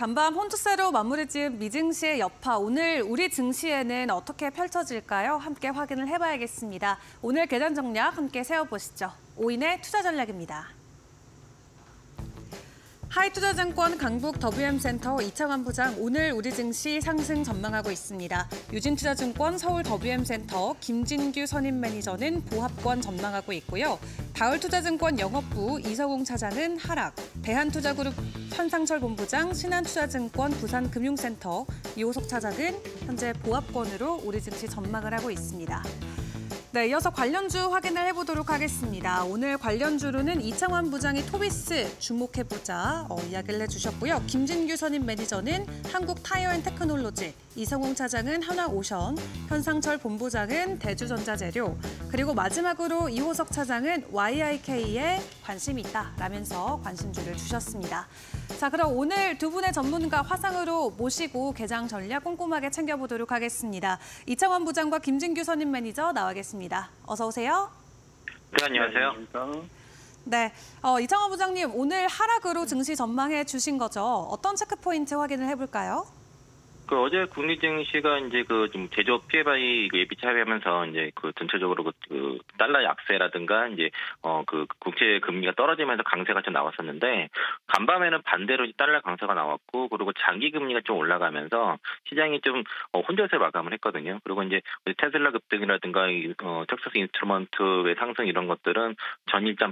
간밤 혼주세로 마무리 지은 미증시의 여파, 오늘 우리 증시에는 어떻게 펼쳐질까요? 함께 확인을 해봐야겠습니다. 오늘 계단 전략 함께 세워보시죠. 오인의 투자 전략입니다. 하이투자증권 강북 WM센터 이창환 부장, 오늘 우리 증시 상승 전망하고 있습니다. 유진투자증권 서울 WM센터 김진규 선임 매니저는 보합권 전망하고 있고요. 다울투자증권 영업부 이서공 차장은 하락, 대한투자그룹 현상철 본부장, 신한투자증권 부산금융센터 이호석 차장은 현재 보합권으로 우리 증시 전망을 하고 있습니다. 네, 이어서 관련주 확인을 해보도록 하겠습니다. 오늘 관련주로는 이창환 부장이 토비스 주목해보자 이야기를 해주셨고요. 김진규 선임 매니저는 한국타이어앤테크놀로지, 이성웅 차장은 한화오션, 현상철 본부장은 대주전자재료, 그리고 마지막으로 이호석 차장은 YIK에 관심이 있다라면서 관심주를 주셨습니다. 자, 그럼 오늘 두 분의 전문가 화상으로 모시고 개장 전략 꼼꼼하게 챙겨보도록 하겠습니다. 이창환 부장과 김진규 선임 매니저 나와 계십니다. 어서 오세요. 네, 안녕하세요. 네, 이창환 부장님, 오늘 하락으로 증시 전망해 주신 거죠. 어떤 체크 포인트 확인을 해볼까요? 어제 국내 증시가 이제 좀 제조업 PMI 예비 차이하면서 이제 전체적으로 달러 약세라든가 이제 국채 금리가 떨어지면서 강세가 좀 나왔었는데, 간밤에는 반대로 달러 강세가 나왔고, 그리고 장기 금리가 좀 올라가면서 시장이 좀 혼조세 마감을 했거든요. 그리고 이제 테슬라 급등이라든가 텍사스 인스트루먼트의 상승 이런 것들은 전일점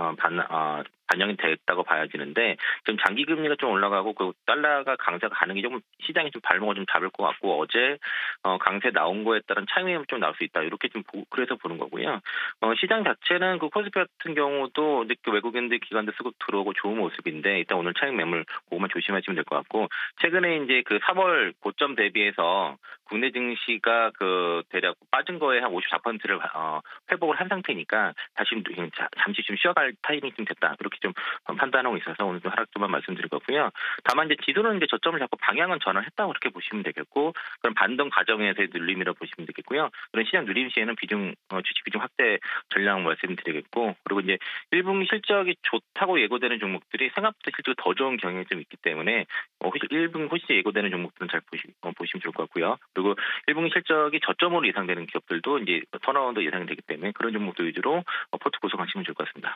반영이 됐다고 봐야지는데, 좀 장기 금리가 좀 올라가고 그 달러가 강세가 가는 게 좀 시장이 좀 발목을 좀 잡을 것 같고, 어제 강세 나온 거에 따른 차익이 좀 나올 수 있다, 이렇게 좀 그래서 보는 거고요. 시장 자체는 코스피 같은 경우도 외국인들 기관들 쓰고 들어오고 좋은 모습인데, 일단 오늘 차익 매물 그것만 조심하시면 될 것 같고, 최근에 이제 3월 고점 대비해서 국내 증시가 대략 빠진 거에 한 54%를 회복을 한 상태니까 다시 잠시 좀 쉬어갈 타이밍이 좀 됐다, 이렇게 좀 판단하고 있어서 오늘 좀 하락주만 말씀드릴 거고요. 다만 이제 지수는 이제 저점을 잡고 방향은 전환했다고 그렇게 보시면 되겠고, 그럼 반등 과정에서의 눌림이라고 보시면 되겠고요. 그런 시장 눌림 시에는 주식 비중 확대 전략 말씀드리겠고, 그리고 이제 1분기 실적이 좋다고 예고되는 종목들이 생각보다 실적이 더 좋은 경향이 좀 있기 때문에 1분기 훨씬 예고되는 종목들은 잘 보시면 좋을 것 같고요. 그리고 1분기 실적이 저점으로 예상되는 기업들도 이제 턴어라운드 예상이 되기 때문에 그런 종목들 위주로 포트 구성하시면 좋을 것 같습니다.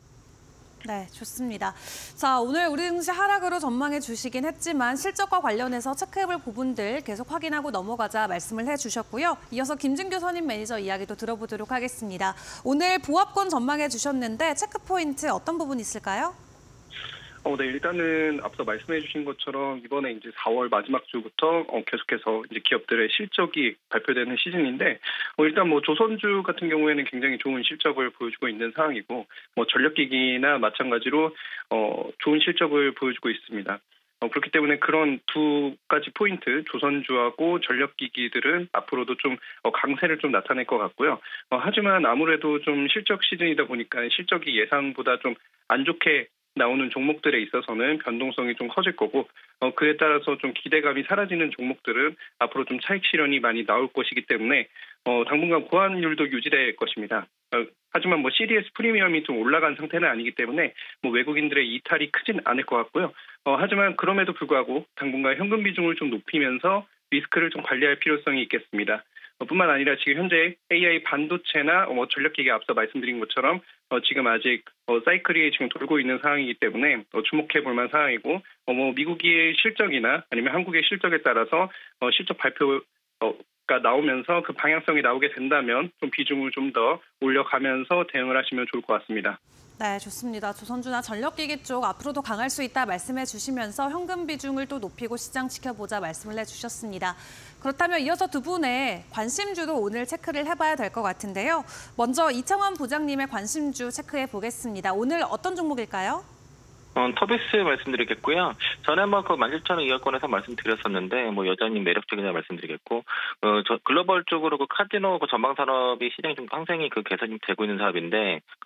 네, 좋습니다. 자, 오늘 우리 증시 하락으로 전망해 주시긴 했지만 실적과 관련해서 체크해볼 부분들 계속 확인하고 넘어가자 말씀을 해주셨고요. 이어서 김진규 선임 매니저 이야기도 들어보도록 하겠습니다. 오늘 보합권 전망해 주셨는데 체크 포인트 어떤 부분 있을까요? 네, 일단은 앞서 말씀해 주신 것처럼 이번에 이제 4월 마지막 주부터 계속해서 이제 기업들의 실적이 발표되는 시즌인데, 일단 조선주 같은 경우에는 굉장히 좋은 실적을 보여주고 있는 상황이고, 전력기기나 마찬가지로 좋은 실적을 보여주고 있습니다. 그렇기 때문에 그런 두 가지 포인트, 조선주하고 전력기기들은 앞으로도 좀 강세를 좀 나타낼 것 같고요. 하지만 아무래도 좀 실적 시즌이다 보니까 실적이 예상보다 좀 안 좋게 나오는 종목들에 있어서는 변동성이 좀 커질 거고, 그에 따라서 좀 기대감이 사라지는 종목들은 앞으로 좀 차익 실현이 많이 나올 것이기 때문에 당분간 보완율도 유지될 것입니다. 하지만 CDS 프리미엄이 좀 올라간 상태는 아니기 때문에 외국인들의 이탈이 크진 않을 것 같고요. 하지만 그럼에도 불구하고 당분간 현금 비중을 좀 높이면서 리스크를 좀 관리할 필요성이 있겠습니다. 뿐만 아니라 지금 현재 AI 반도체나 전력기기 앞서 말씀드린 것처럼 지금 아직 사이클이 지금 돌고 있는 상황이기 때문에 주목해 볼 만한 상황이고, 미국의 실적이나 아니면 한국의 실적에 따라서 실적 발표가 나오면서 그 방향성이 나오게 된다면 좀 비중을 좀 더 올려가면서 대응을 하시면 좋을 것 같습니다. 네, 좋습니다. 조선주나 전력기기 쪽 앞으로도 강할 수 있다 말씀해 주시면서 현금 비중을 또 높이고 시장 지켜보자 말씀을 해주셨습니다. 그렇다면 이어서 두 분의 관심주도 오늘 체크를 해봐야 될 것 같은데요. 먼저 이창환 부장님의 관심주 체크해 보겠습니다. 오늘 어떤 종목일까요? 터비스 말씀드리겠고요. 전에 한번 17,000원 이하권에서 말씀드렸었는데 여전히 매력적이다 말씀드리겠고, 글로벌 쪽으로 카지노 전방 산업이 시장이 좀 상생이 개선이 되고 있는 사업인데,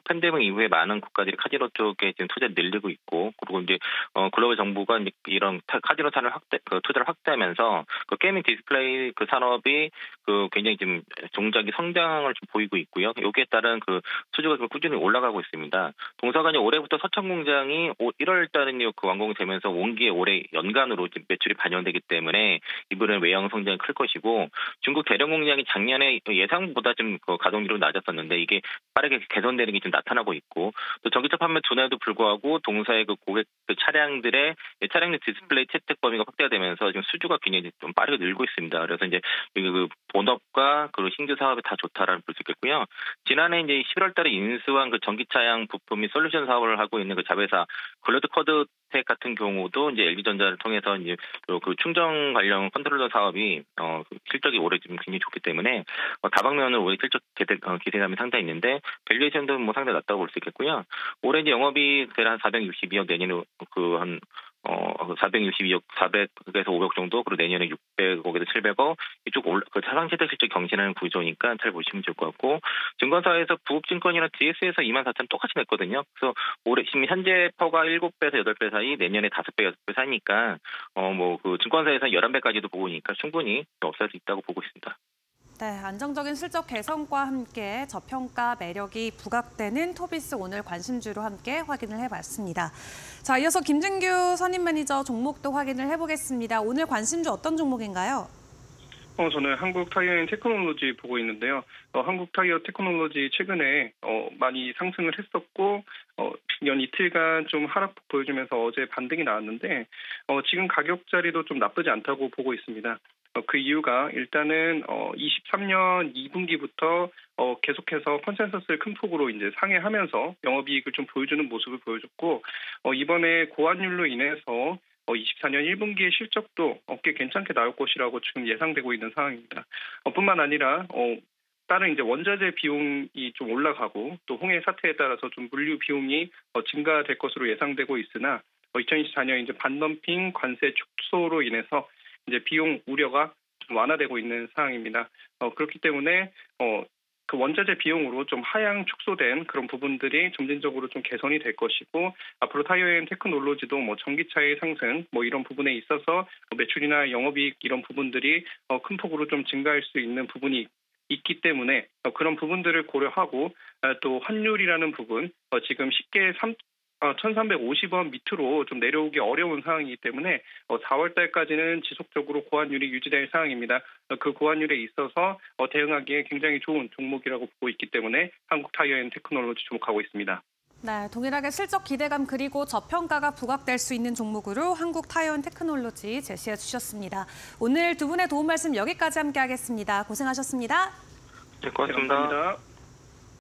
팬데믹 이후에 많은 국가들이 카지노 쪽에 지금 투자를 늘리고 있고, 그리고 이제 글로벌 정부가 이제 이런 카지노 산을 투자를 확대하면서 그 게이밍 디스플레이 그 산업이 굉장히 지금 종작이 성장을 좀 보이고 있고요. 여기에 따른 그 수주가 좀 꾸준히 올라가고 있습니다. 동사가 이제 올해부터 서천 공장이 1월 달에 그 완공되면서 원기에 올해 연간으로 매출이 반영되기 때문에 이번에 외형 성장이 클 것이고, 중국 대령 공장이 작년에 예상보다 좀 가동률이 낮았었는데 이게 빠르게 개선되는 게 좀 나타나고 있고, 또 전기차 판매 둔화에도 불구하고 동사의 그 고객 차량들의 차량용 디스플레이 채택 범위가 확대가 되면서 지금 수주가 굉장히 좀 빠르게 늘고 있습니다. 그래서 이제 그 본업과 그 신규 사업이 다 좋다라는 볼 수 있겠고요. 지난해 이제 11월달에 인수한 그 전기차량 부품 및 솔루션 사업을 하고 있는 그 자회사 글로드 쿼드텍 같은 경우도 이제 LG전자를 통해서 이제 그 충전 관련 컨트롤러 사업이 실적이 올해 좀 굉장히 좋기 때문에 다방면으로 올해 실적 기대감이 상당히 있는데, 밸류에이션도 뭐 상당히 낮다고 볼 수 있겠고요. 올해 이제 영업이익 한 462억, 내년에 한 462억, 400에서 500 정도, 그리고 내년에 600억에서 700억, 이쪽 상시대 실적 경신하는 구조니까 잘 보시면 좋을 것 같고, 증권사에서 부업증권이랑 DS에서 24,000 똑같이 냈거든요. 그래서 올해 지금 현재 퍼가 7배에서 8배 사이, 내년에 5배, 6배 사이니까 그 증권사에서 11배까지도 보니까 충분히 업사할 수 있다고 보고 있습니다. 네, 안정적인 실적 개선과 함께 저평가 매력이 부각되는 토비스, 오늘 관심주로 함께 확인을 해봤습니다. 자, 이어서 김진규 선임 매니저 종목도 확인을 해보겠습니다. 오늘 관심주 어떤 종목인가요? 저는 한국 타이어 테크놀로지 보고 있는데요. 한국 타이어 테크놀로지 최근에 많이 상승을 했었고, 연 이틀간 좀 하락폭 보여주면서 어제 반등이 나왔는데, 지금 가격 자리도 좀 나쁘지 않다고 보고 있습니다. 그 이유가 일단은 23년 2분기부터 계속해서 컨센서스를 큰 폭으로 이제 상회하면서 영업이익을 좀 보여주는 모습을 보여줬고, 이번에 고환율로 인해서 24년 1분기의 실적도 꽤 괜찮게 나올 것이라고 지금 예상되고 있는 상황입니다. 뿐만 아니라 다른 이제 원자재 비용이 좀 올라가고, 또 홍해 사태에 따라서 좀 물류 비용이 증가될 것으로 예상되고 있으나, 2024년 이제 반덤핑 관세 축소로 인해서 이제 비용 우려가 좀 완화되고 있는 상황입니다. 그렇기 때문에 그 원자재 비용으로 좀 하향 축소된 그런 부분들이 점진적으로 좀 개선이 될 것이고, 앞으로 타이어앤 테크놀로지도 전기차의 상승 이런 부분에 있어서 매출이나 영업이익 이런 부분들이 큰 폭으로 좀 증가할 수 있는 부분이 있기 때문에 그런 부분들을 고려하고, 또 환율이라는 부분 지금 쉽게 1,350원 밑으로 좀 내려오기 어려운 상황이기 때문에 4월 달까지는 지속적으로 고환율이 유지될 상황입니다. 그 고환율에 있어서 대응하기에 굉장히 좋은 종목이라고 보고 있기 때문에 한국 타이어 앤 테크놀로지 주목하고 있습니다. 네, 동일하게 실적 기대감 그리고 저평가가 부각될 수 있는 종목으로 한국 타이어 앤 테크놀로지 제시해 주셨습니다. 오늘 두 분의 도움 말씀 여기까지 함께 하겠습니다. 고생하셨습니다. 네, 고맙습니다. 네, 감사합니다.